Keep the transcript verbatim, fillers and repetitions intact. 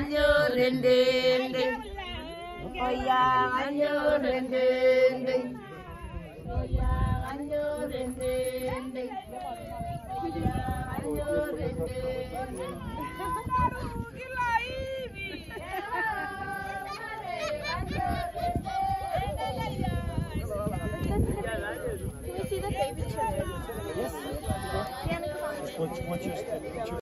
anjur rendeng deng. Goyang anjur rendeng deng. Goyang anjur rendeng deng. Goyang anjur rendeng deng. Gila ini. Can we see the baby children? Yes. Once, once you're